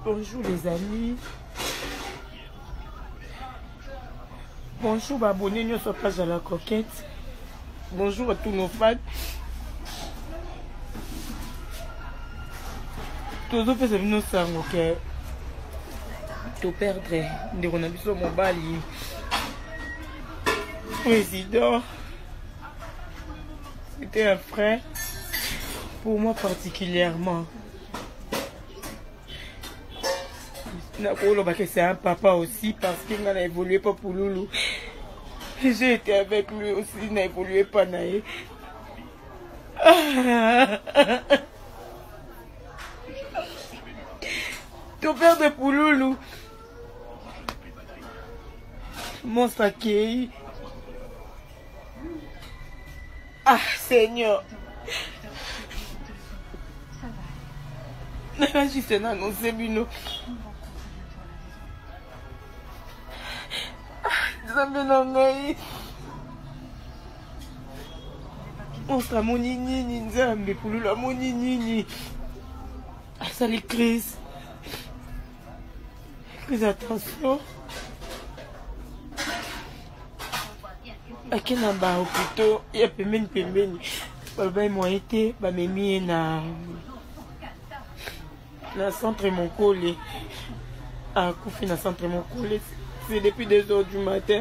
Bonjour les amis. Bonjour abonnés nous sur page à la coquette. Bonjour à tous nos fans. Tous les autres nous savons que tout perdre de on a vu sur mon bali. Président. C'était un frère pour moi particulièrement. C'est un papa aussi parce qu'il n'a évolué pas pour Loulou. J'ai été avec lui aussi, il n'a évolué pas naïe. Ton père de Pouloulou. Monstre accueilli. Ah Seigneur. Je suis annoncé Bino. Monstre mon nini, Nzambe Pouloulou, mon nini. Ah ça les crises. Fais attention. Aki na ba hôpital ya pembeni baba moi été ba memi na centre mon collé à Koufi na centre mon collé c'est depuis 2 heures du matin.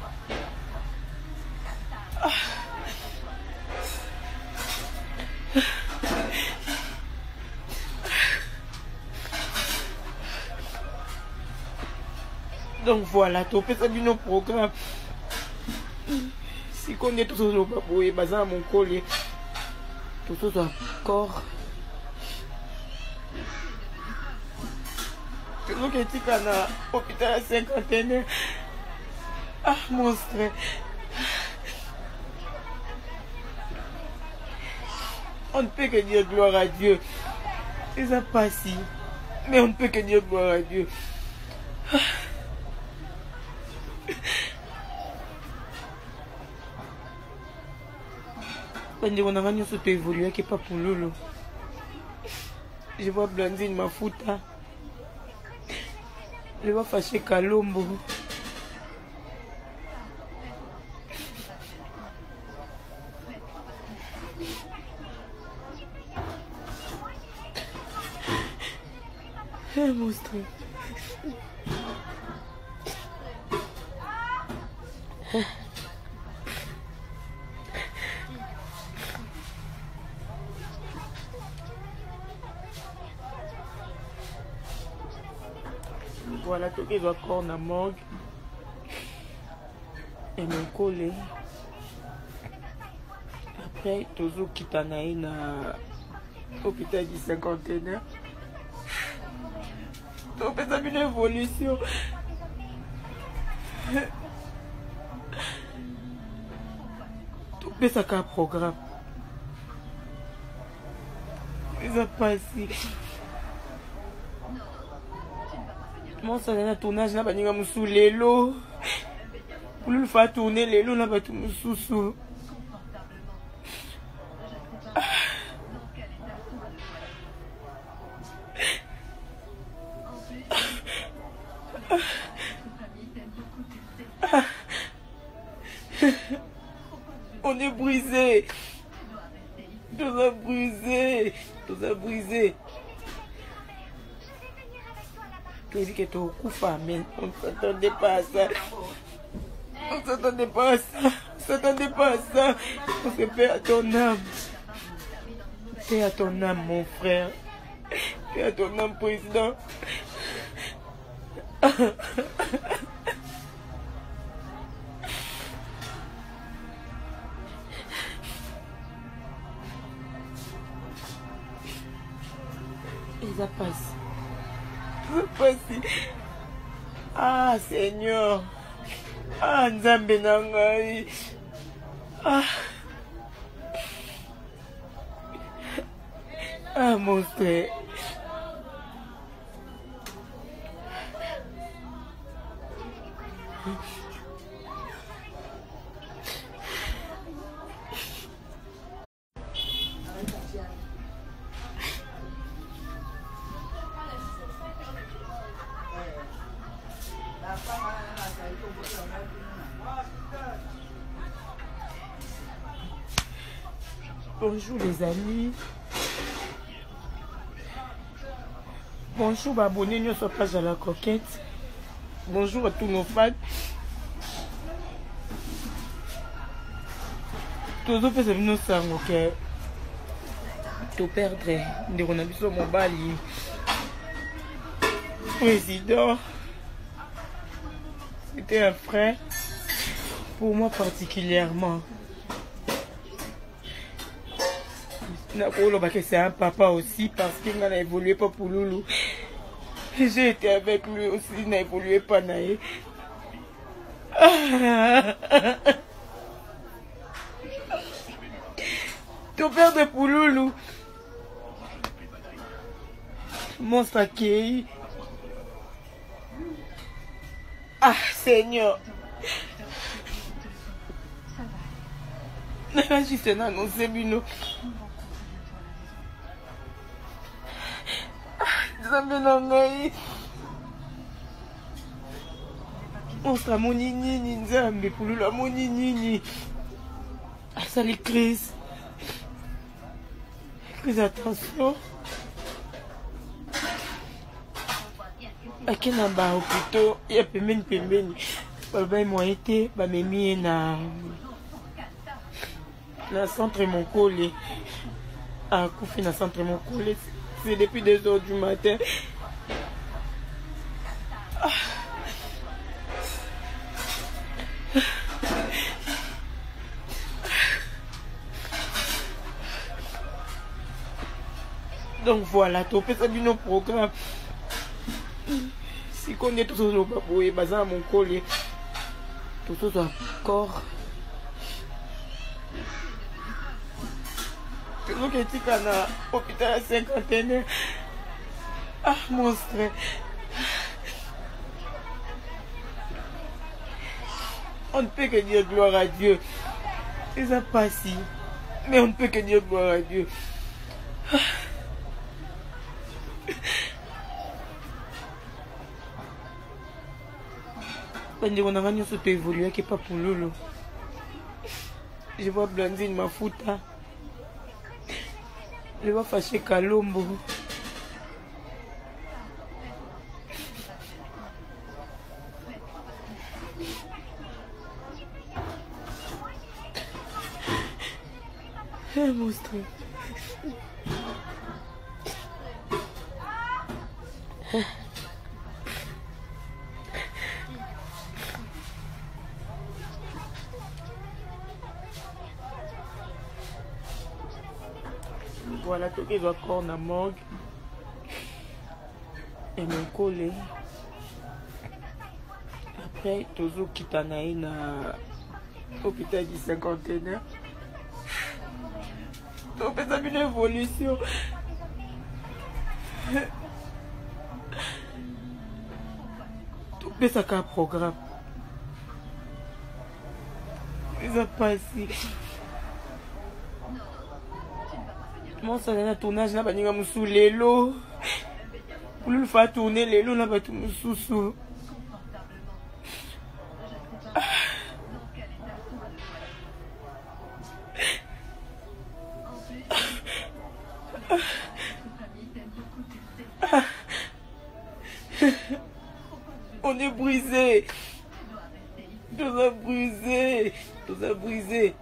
Donc voilà, tu peux faire nos programmes. Si on est tous au babou et basé à mon collier, tous encore. Toujours que tu es à l'hôpital à 51. Ah, monstre. On ne peut que dire gloire à Dieu. C'est ça pas si. Mais on ne peut que dire gloire à Dieu. On a venu surtout évoluer qui pas pour Lolo. Je vois Blandine Mafuta. Je vois Fâché Kalombo. Un monstre. Voilà, tout les accords na morgue et mon collègue. Après, toujours quitter na hôpital du 51. Donc, ça une évolution. Tout ça qu'un programme. Ça passe. Mon salaire de tournage n'a pas de moussou l'élo. Pour le faire tourner l'élo n'a pas de moussou. On est brisé. Tout a brisé. Tout a brisé. Tu dis que tu es au coup, mais on ne s'attendait pas à ça. On ne s'attendait pas à ça. On ne s'attendait pas à ça. On se paie à ton âme. Paix à ton âme, mon frère. Paix à ton âme, président. Et ça passe. Ah Seigneur. Ah Nzambe nangai. Ah. Ah mon frère. Bonjour les amis. Bonjour abonnés nous sur page à la coquette. Bonjour à tous nos fans. Tous les autres nous savons que tu perdrais de Ronabiso Mobali. Président, c'était un frère pour moi particulièrement. C'est un papa aussi parce qu'il n'a évolué pas pour Loulou. J'ai été avec lui aussi, il n'a évolué pas naïe. Ton père de Pouloulou. Monstre accueilli. Ah, Seigneur. Je suis annoncé, Bino. Monstre mon nini, Nzambe, Pouloulou, mon nini. Ah, ça les crise. Fais attention. Aki na ba hôpital ya pembeni baba moi été ba memi na centre Monkole à Koufi na centre Monkole. C'est depuis 2 heures du matin. Donc voilà, tu fais ça dans programme. Si on est tous au babou et bazar mon collier, tout encore. Tout que tu as à l'hôpital à 51. Ah, monstre. On ne peut que dire gloire à Dieu. C'est ça pas si. Mais on ne peut que dire gloire à Dieu. On a gagné ce qui évolué qui n'est pas pour Lolo. Je vois Blandine Mafuta. Je vois fâché Kalombo. Un monstre. Voilà, tout qui doit corps na morgue. Et mon collègue. Après, toujours Kitanaï na hôpital du 51. Donc, ça a une évolution. Tout ça qu'un programme. Ça passe. Mon salaire de tournage n'a pas de moussou l'élo. Pour le faire tourner l'élo n'a pas de moussou. On est brisé. Tout a brisé. Tout a brisé.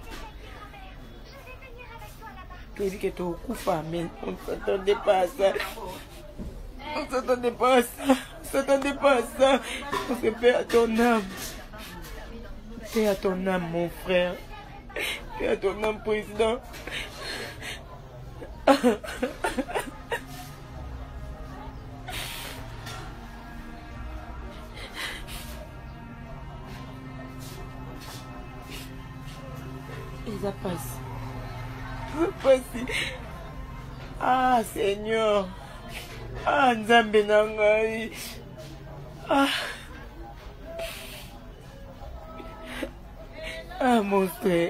Tu dis que tu as mais on ne s'attendait pas à ça. On ne s'attendait pas à ça. On ne s'attendait pas à ça. On se paie à ton âme. Paix à ton âme, mon frère. Paix à ton âme, président. Et ça passe. Ça passe. Ah, Seigneur. Ah, Nzambe nangai. Ah. Ah, mon frère.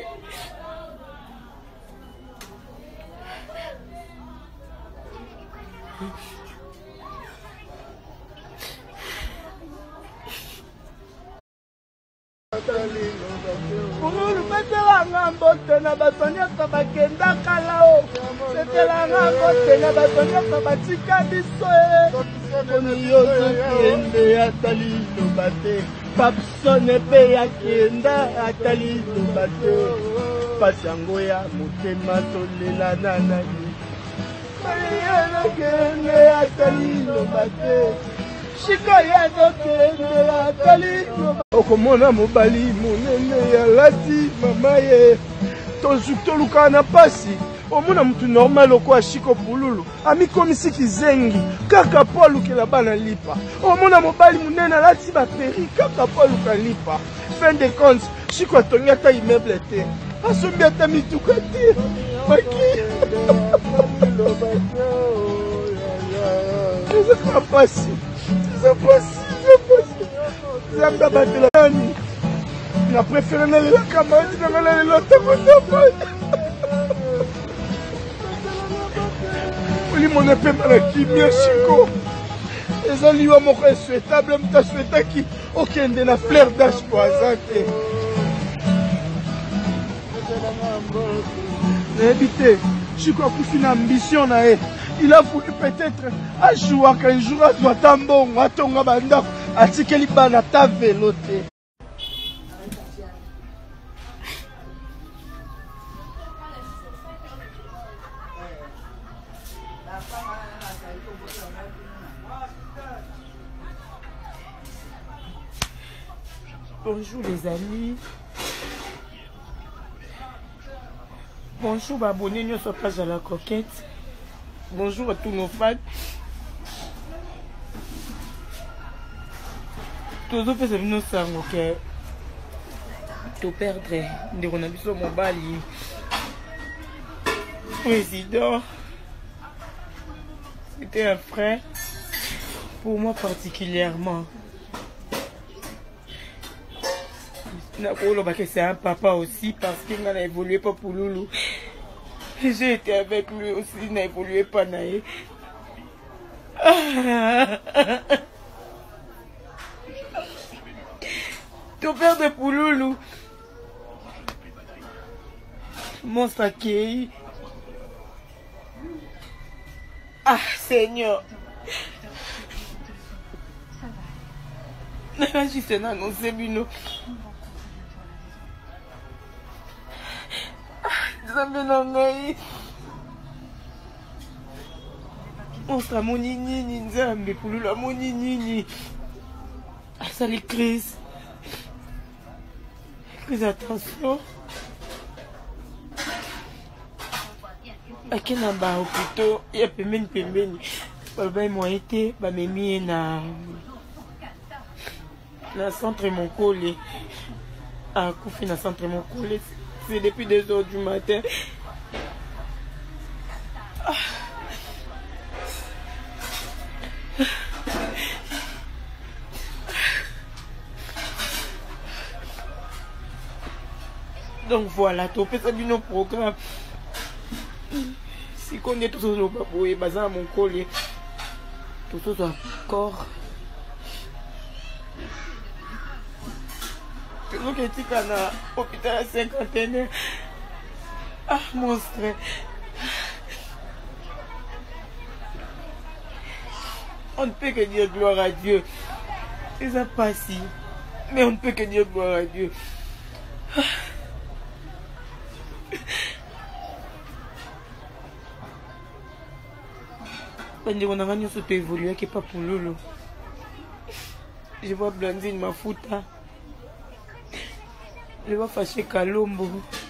Oh, le pâteur. setelanga mbote na bato nyonso bakendaka lao. Setelanga mbote na bato nyonso batika biso poni yo tokende atali liloba te. Papsone mpe yakenda atali liloba te. Pasi yango ya motema tolelana na ye. Maria nakende atali liloba te. Shika ya tokende atali liloba. Okomona mobali monene ya lati mama ye. Toluka na pasi. Omona mutu normal okwa Shiko Pululu amikomisi kizengi kaka po alukela bana lipa. Omona mobali munene alati baperi kaka po aluka lipa. Fin de compte Shiko atongi ata immeuble te asombi ata mituka te maki ezaka pasi Zambe abatela nani na préféré nalela kamati nanga nalela takotabana mon épée malaki bien Shiko. Les alliés mon souhaitable m'ta souhaita qui aucun de la fleur d'âge poisante. Éviter Shiko a poussé une ambition na e. Il a voulu peut-être un jour à doit tambon à tonga banda à tikeli bana ta véloté. Bonjour les amis. Bonjour abonnés sur la page à la coquette. Bonjour à tous nos fans. Tous les autres nous savons que tu perdrais des renabis sur mon bali. Président, c'était un frère pour moi particulièrement. C'est un papa aussi parce qu'il n'a évolué pas pour Loulou. J'ai été avec lui aussi, il n'a évolué pas naïe. Ton père de Pouloulou. Monstre accueilli. Ah Seigneur. Juste un annoncé Bino. Monstre mon nini nzambe Pouloulou mon nini. Ah ça les crises. Fais attention. Aki na ba hôpital ya pembeni. Baba moi été ba memi na centre mon collé. Ah coufi na centre mon collé. C'est depuis 2 heures du matin. Donc voilà, tu peux faire un programme. Si on est tous au babou et basé à mon collier, tout encore. Tu vois que tu es à l'hôpital à 51. Ah, monstre. On ne peut que dire gloire à Dieu. C'est ça pas si. Mais on ne peut que dire gloire à Dieu. On a gagné ce qui évolué qui n'est pas pour Lolo. Je vois Blandine Mafuta. Je vois Fâché Kalombo.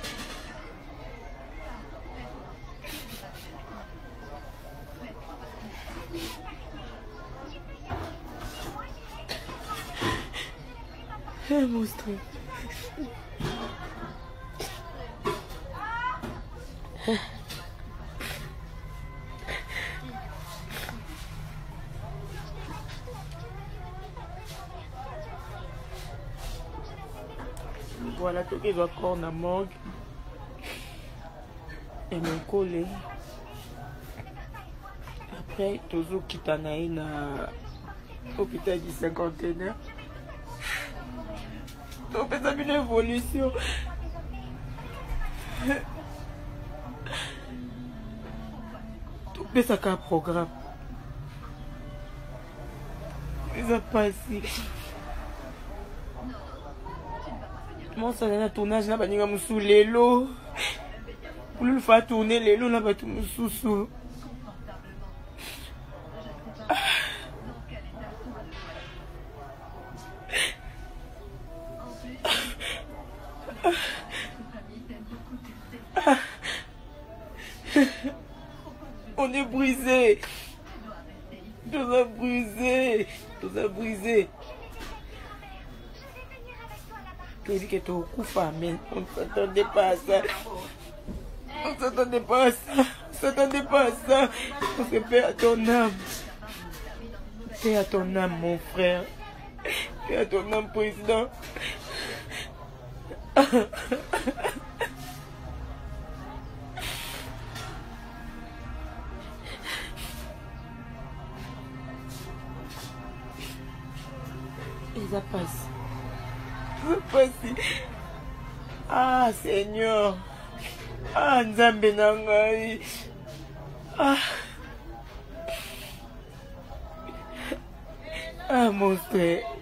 Un monstre. Voilà, tout qui doit corps na morgue. Et mon collègue. Après, toujours quitter na hôpital du 51. Donc, c'est une évolution. topesaka programme eza pasi mosala na tournage na baninga mosusu lelo pululu fa tourne lelo na bato mosusu on est brisé. Tout a brisé. Tout a brisé. Tu dis que tu as mais on ne s'attendait pas à ça. On ne s'attendait pas à ça. On ne s'attendait pas à ça. On se paie à ton âme. Paix à ton âme, mon frère. Paix à ton âme, président. Ça passe. Ça passe. Ah, Seigneur. Ah, Nzambe nangai. Ah. Ah, mon frère.